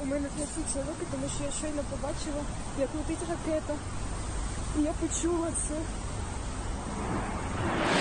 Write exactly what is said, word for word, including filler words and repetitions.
У мене трясуться руки, тому що я щойно побачила, як летить ракета. І я почула це.